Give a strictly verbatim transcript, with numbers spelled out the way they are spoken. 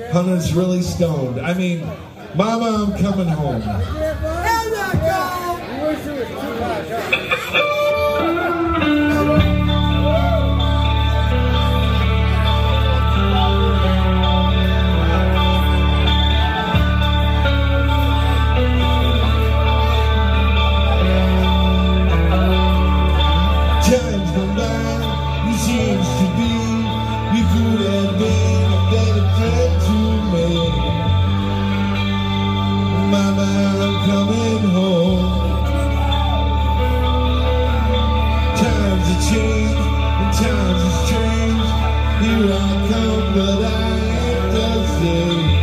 Hunter's really stoned. I mean, Mama, I'm coming home. There you go! You wish it was too much, huh? Time's gone by, you seems to be, you could have been a better friend to me. Mama, I'm coming home. Times have changed, and times have changed. Here I come, but I ain't the same.